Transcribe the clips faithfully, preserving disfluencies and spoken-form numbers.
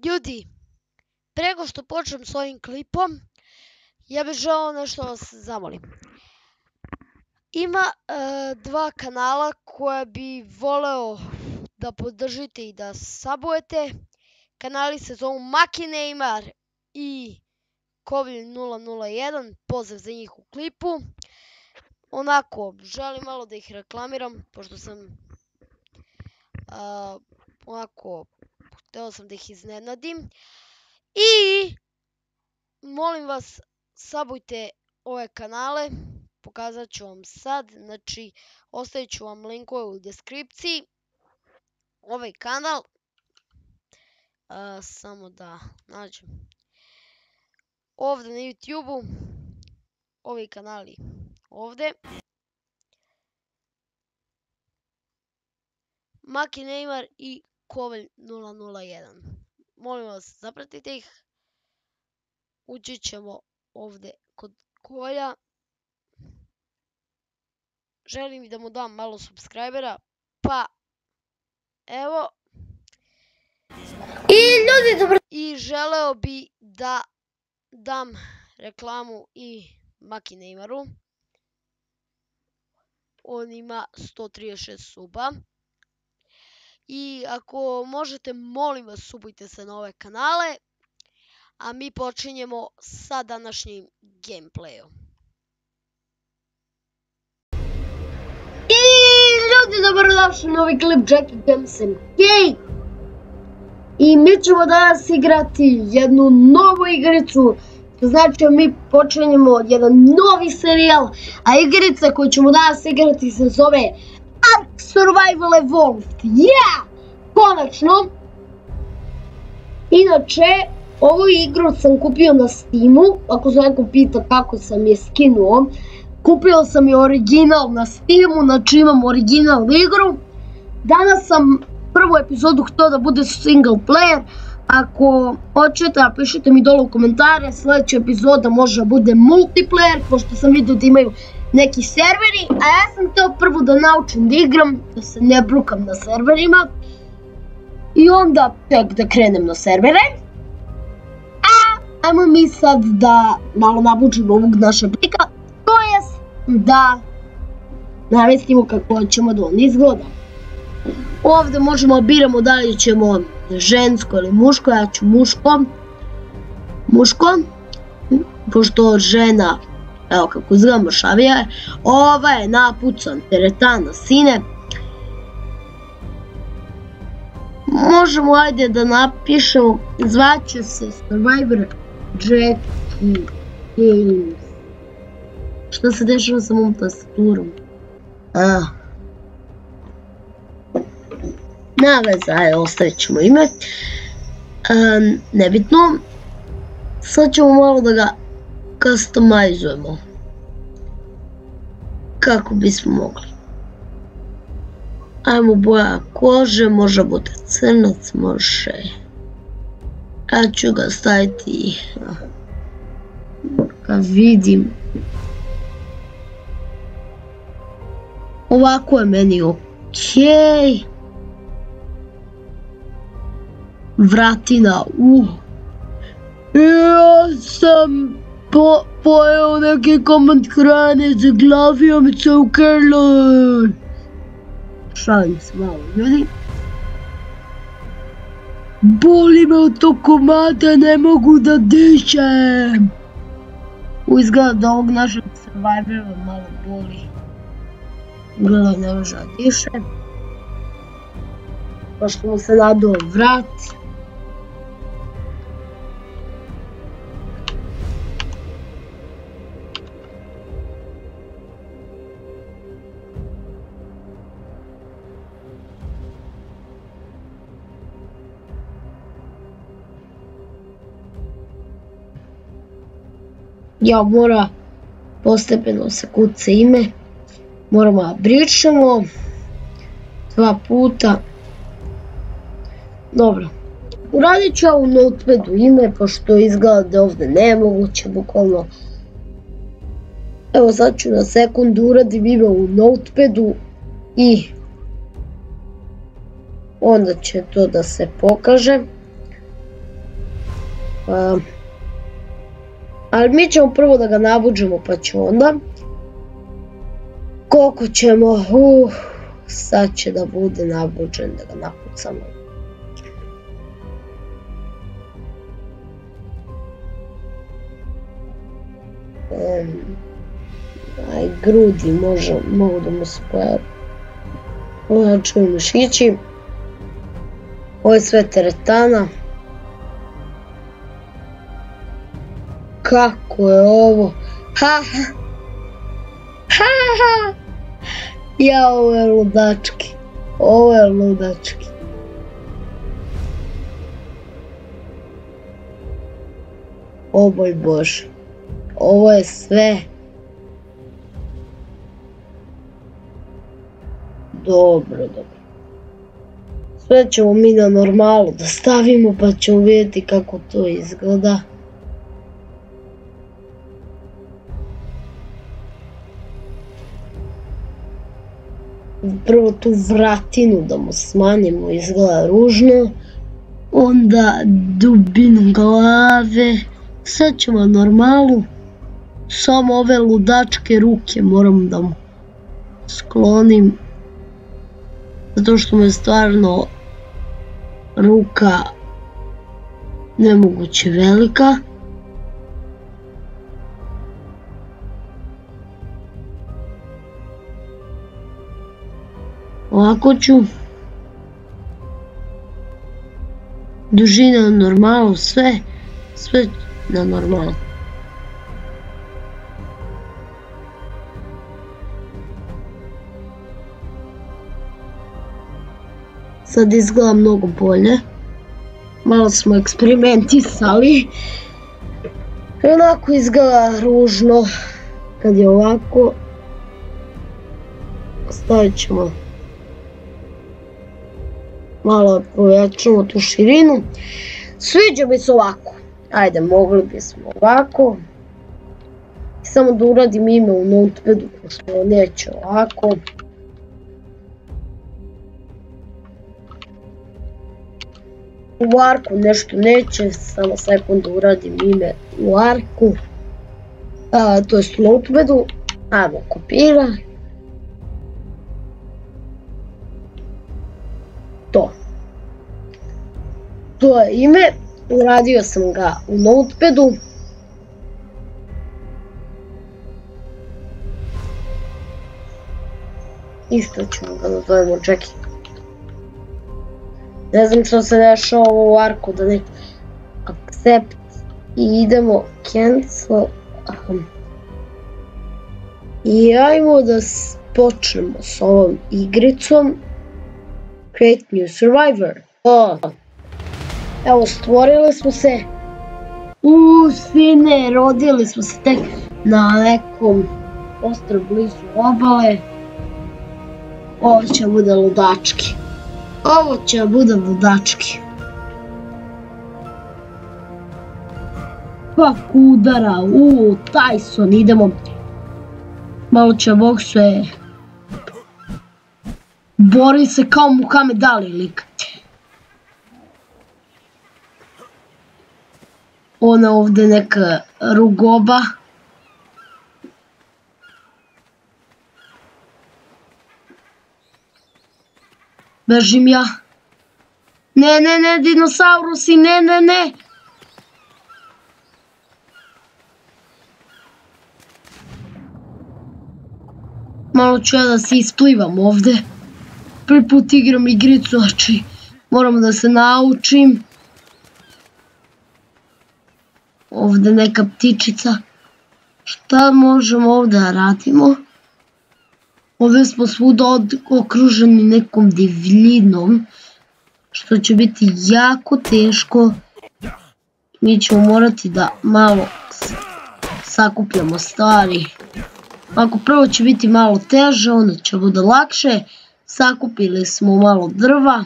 Ljudi, prego što počnem s ovim klipom, ja bih želeo nešto vas zamolim. Ima e, dva kanala koja bi voleo da podržite i da sabujete. Kanali se zovu Maki Neymar i Kovilj nula nula jedan, pozdrav za njih u klipu. Onako, želim malo da ih reklamiram, pošto sam uh, onako, hteo sam da ih iznenadim. I molim vas, sabujte ove kanale, pokazat ću vam sad, znači ostavit ću vam linkove u deskripciji. Ovaj kanal, uh, samo da nađem, ovdje na YouTube-u, ovi kanali ovdje. Maki Neymar i Kovilj nula nula jedan. Molim vas, zapratite ih. Ući ćemo ovdje kod Kolja. Želim da mu dam malo subscribera. Pa, evo. I ljudi, dobro. I želeo bi da dam reklamu i Maki Neymaru. On ima sto trideset šest suba. I ako možete, molim vas, subujte se na ove kanale. A mi počinjemo sa današnjim gameplayom. I ljudi, dobrodošli u novi klip Jackie Games and Cake. I mi ćemo danas igrati jednu novu igricu. To znači mi počinjemo jedan novi serijal. A igrica koju ćemo danas igrati se zove Ark Survival Evolved. Yeah! Konačno! Inače, ovu igru sam kupio na Steamu. Ako se neko pita kako sam je skinuo, kupio sam je original na Steamu, znači imam original igru. Danas sam prvu epizodu htio da bude single player. Ako hoćete, napišite mi dole u komentare, sljedeća epizoda može da bude multiplayer, pošto sam vidio da imaju neki serveri, a ja sam htio prvo da naučim da igram, da se ne brukam na serverima, i onda tek da krenem na servere. A ajmo mi sad da malo nabučimo ovog našeg lika, to jest da namestimo kako ćemo da on izgleda. Ovdje možemo biramo da li ćemo žensko ili muško, ja ću muško. Muško, pošto žena, evo kako izgleda mršavija je. Ova je napucan, teretana, sine. Možemo, ajde da napišemo, zvaće se Survivor Jackie Games. Šta se dešava sa mom tastaturom? A. Na veze, ajde, ostavit ćemo ime. Um, nebitno. Sad ćemo malo da ga customizujemo. Kako bismo mogli. Ajmo boja kože, može bude crnac, može. Ja ću ga staviti, kad vidim. Ovako je meni okej. Vratina, uh. Ja sam po, pojeo neki komad hrane, zaglavio mi se u grlo. Šalim se malo, ljudi. Boli me od tog komada, ne mogu da dišem. U izgleda da ovog našeg Survivora malo boli. Gledaj, ne može da diše. Pošto mu se nadao vrat. Ja mora postepeno se kuca ime. Moramo da brišemo dva puta. Dobro. Uradit ću u notepadu ime, pošto izgleda da ovdje nemoguće, bukvalno. Evo sad ću na sekundu uradim ime u notepadu i onda će to da se pokaže. Ali mi ćemo prvo da ga nabuđemo pa ću onda. Koliko ćemo, uh, sad će da bude nabuđen, da ga napucamo. Um, aj grudi može, mogu da mu se pojavi. Ojačuju mišići. Ovo je sve teretana. Kako je ovo? Ha ha! Ha ha! Ja, ovo je ludački. Ovo je ludački. O boj Bože. Ovo je sve. Dobro, dobro. Sve ćemo mi na normalu da stavimo pa ćemo vidjeti kako to izgleda. Prvo tu vratinu da mu smanjimo, izgleda ružno. Onda dubinu glave. Sad ćemo na normalu. Samo ove ludačke ruke moram da mu sklonim. Zato što mu je stvarno ruka nemoguće velika. Ovako ću. Dužina na normalu, sve, sve na normalu. Sad izgleda mnogo bolje. Malo smo eksperimentisali. Onako izgleda ružno. Kad je ovako. Stavit ćemo. Malo pojačamo tu širinu. Sviđa mi se ovako. Ajde, mogli bismo ovako. Samo da uradim ime u notepadu, pošto neće ovako. U arku nešto neće, samo sekund da uradim ime u arku. To je u notepadu. Ajmo kopirati. To. To je ime, uradio sam ga u notepadu. Isto ćemo ga nazovemo Jackie. Ne znam što se dešava u arku, da ne accept i idemo cancel. I ajmo da počnemo s ovom igricom. Create new survivor. O, evo, stvorili smo se. Uuu, sine, rodili smo se tek na nekom ostrvu blizu obale. Ovo će bude ludački. Ovo će bude ludački. Kako udara, uuu, Tyson, idemo. Malo će boksuje. Bori se kao Muhammed Ali lik. Ona ovdje neka rugoba. Bežim ja. Ne, ne, ne, dinosaurusi, ne, ne, ne. Malo ću ja da se isplivam ovdje. Prvi put igram igricu, znači moram da se naučim. Ovdje neka ptičica. Šta možemo ovdje da radimo? Ovdje smo svuda okruženi nekom divljinom, što će biti jako teško. Mi ćemo morati da malo sakupljamo stvari. Ako prvo će biti malo teže, onda će bude lakše. Sakupili smo malo drva.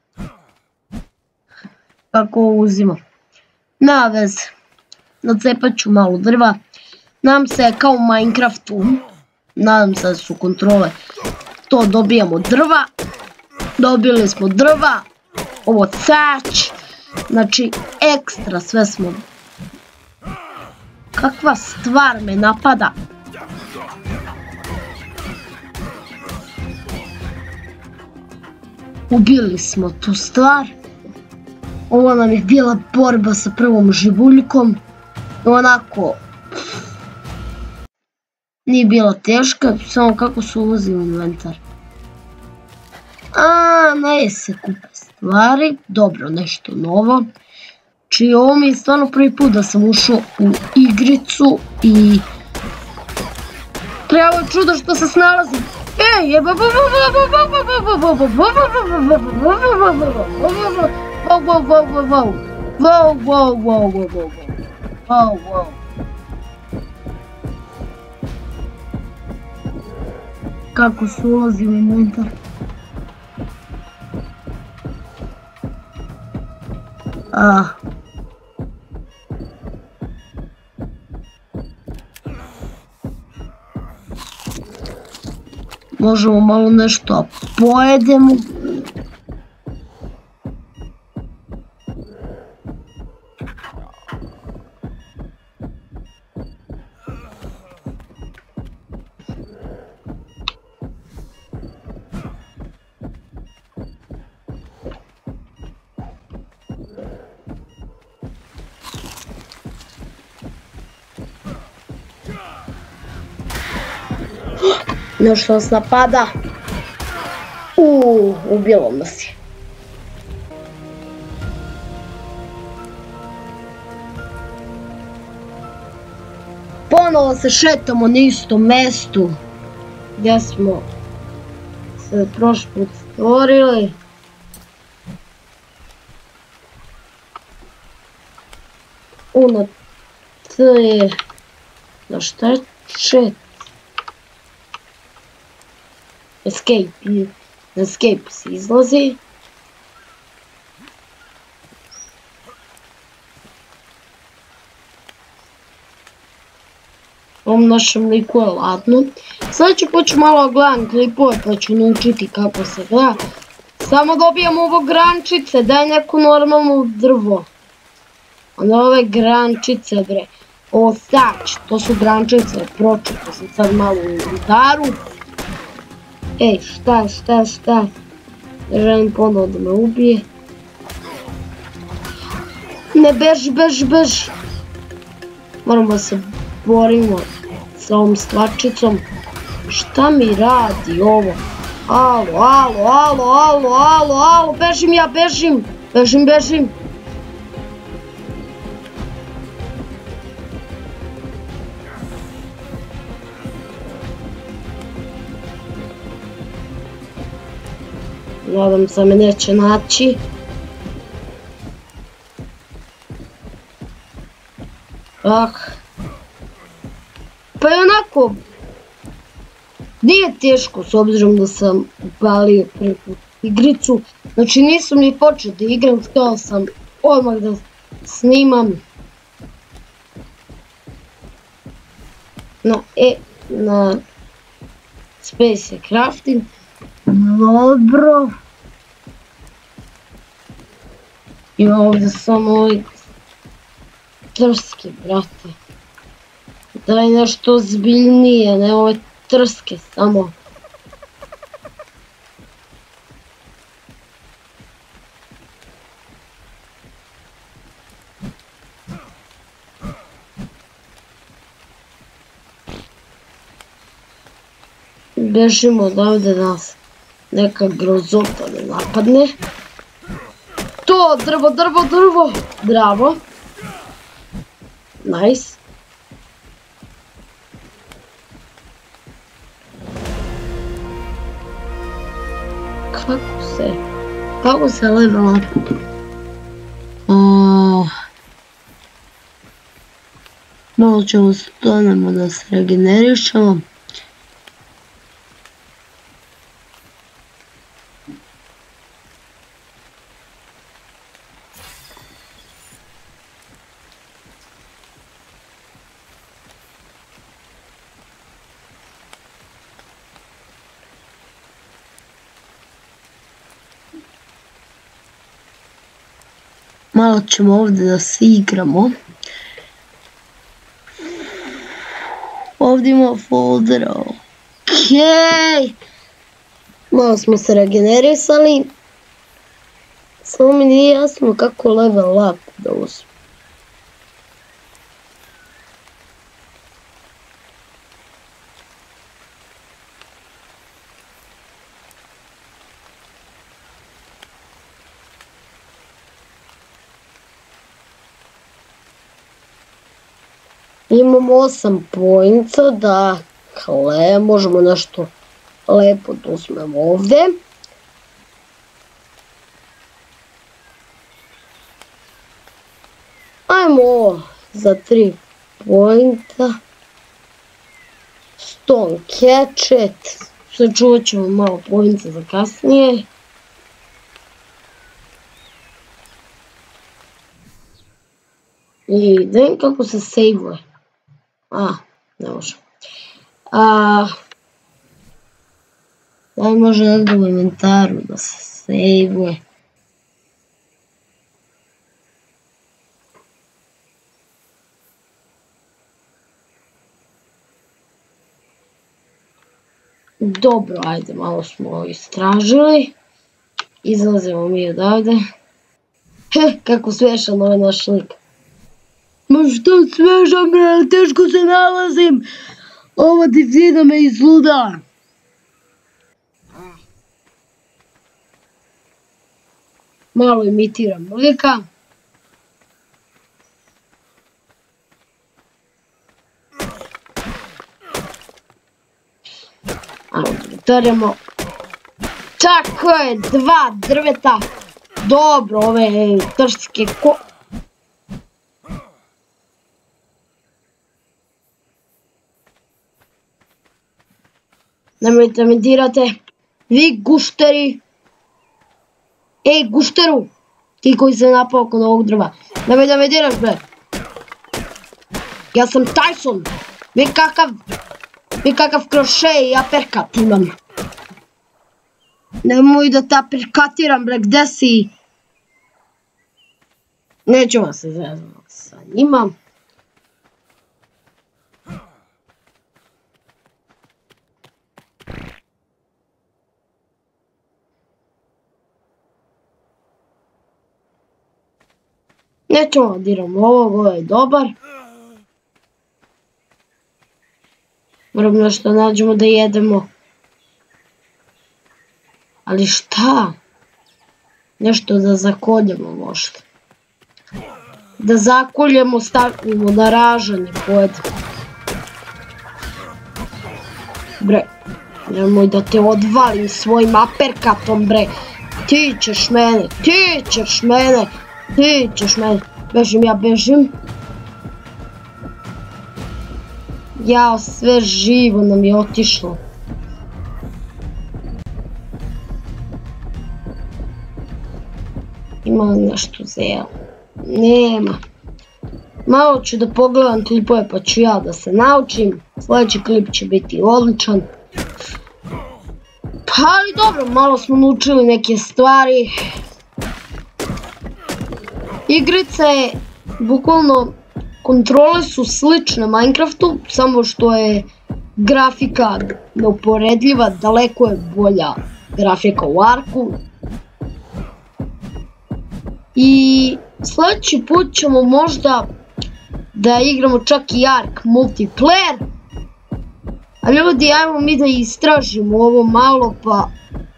Kako ovo uzimam? Na vez. Nacepat ću malo drva. Nam se kao u Minecraftu. Nadam se da su kontrole. To dobijamo drva. Dobili smo drva. Ovo cać. Znači ekstra sve smo Kakva stvar me napada? Ubili smo tu stvar. Ovo nam je bila borba sa prvom živuljkom. Onako... Nije bila teška, samo kako se ulazi u inventar. A, naje se kupe stvari. Dobro, nešto novo. Či ovo mi je stvarno prvi put da sam ušao u igricu i... Treba je čudo što se snalazim. Ej, jeba... Kako se ulazi u inventar? Ah. Možemo malo nešto pojedemo. Nešto nas napada. Uuu, ubilo nas je. Ponovo se šetamo na istom mestu gdje smo se prošli put stvorili. Ono to je... Da šta je čet? Escape, escape se izlazi. Ovom našem liku je ladno. Sada ću početi malo gledam klipove pa ću naučiti kako se gleda. Samo dobijam ovo grančice, daj neko normalno drvo. Onda ove grančice bre. Ovo sač, to su grančice, pročito sam sad malo u inventaru. Ej, šta, šta, šta? Ne želim ponovo da me ubije. Ne, bež, bež, bež. Moramo se borimo sa ovom stvačicom. Šta mi radi ovo? Alo, alo, alo, alo, alo, alo, bežim ja, bežim. Bežim, bežim. Nadam se me neće naći. Ah. Pa je onako... Nije teško s obzirom da sam upalio prvi put igricu. Znači nisam ni počeo da igram, htio sam odmah da snimam. Na E, na Space Crafting. Dobro. Ima ovdje samo ovaj trske, brate. Daj nešto zbiljnije, ne ove trske samo. Bežimo odavde nas neka grozota ne napadne. To, drvo, drvo, drvo. Bravo. Nice. Kako se... Kako se level up? Oh. Malo ćemo stanemo da se regenerišemo. Malo ćemo ovdje da se igramo. vidimo folder. Okej. Malo smo se regenerisali. Samo mi nije jasno kako level up da uzmem. Imamo osam poinca, dakle, možemo nešto lepo da uzmemo ovdje. Ajmo ovo za tri pointa. Stone Hatchet. Sačuvat ćemo malo poinca za kasnije. I da vidim kako se sejvuje. A, ne može. A, da li može negdje u inventaru da se sejvuje? Dobro, ajde, malo smo istražili. Izlazimo mi odavde. He, kako smiješan ovaj naš lik. Ma što smiješan, bre, teško se nalazim. Ova divljina me izluda. Malo imitiram lika. Udarimo. Tako je, dva drveta. Dobro, ove trske ko... Nemojte me dirate. Vi gušteri. Ej, gušteru. Ti koji se napao kod ovog drva. Nemoj da me diraš, bre. Ja sam Tyson. Vi kakav... Vi kakav kroše i aperkat imam. Nemoj da te aperkatiram, bre, gde si? Neću vam se zezati sa njima. Nećemo da diramo ovog, ovo je dobar. Moram nešto nađemo da jedemo. Ali šta? Nešto da zakoljemo možda. Da zakoljemo, stavimo na ražanje pojedemo. Bre, nemoj da te odvalim svojim aperkatom, bre. Ti ćeš mene, ti ćeš mene, ti ćeš mene. Bežim, ja bežim. Jao, sve živo nam je otišlo. Ima li nešto za jelo? Nema. Malo ću da pogledam klipove pa ću ja da se naučim. Sljedeći klip će biti odličan. Pa ali dobro, malo smo naučili neke stvari. Igrica je bukvalno... Kontrole su slične Minecraftu, samo što je grafika neuporedljiva, daleko je bolja grafika u Arku. I sljedeći put ćemo možda da igramo čak i Ark multiplayer. A ljudi, ajmo mi da istražimo ovo malo, pa...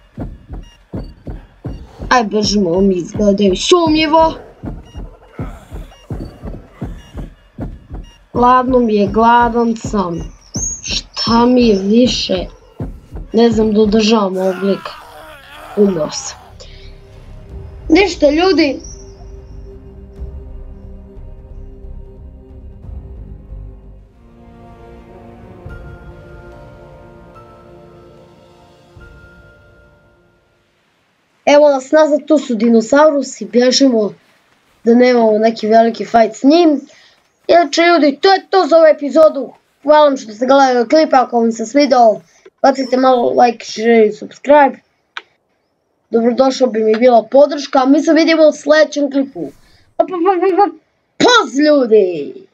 Aj, bežimo, ovo mi izgledaju sumnjivo. Gladno mi je, gladan sam. Šta mi je više? Ne znam da održavam ovog lika. Umro sam. Ništa ljudi. Evo nas nazad, tu su dinosaurusi, bježimo da nemamo neki veliki fight s njim. Inače ljudi, to je to za ovu epizodu. Hvala vam što ste gledali klip, ako vam se svidao, bacite malo like, share i subscribe. Dobrodošla bi mi bila podrška, a mi se vidimo u sljedećem klipu. Pa, pa, pa, pa, pa, poz ljudi!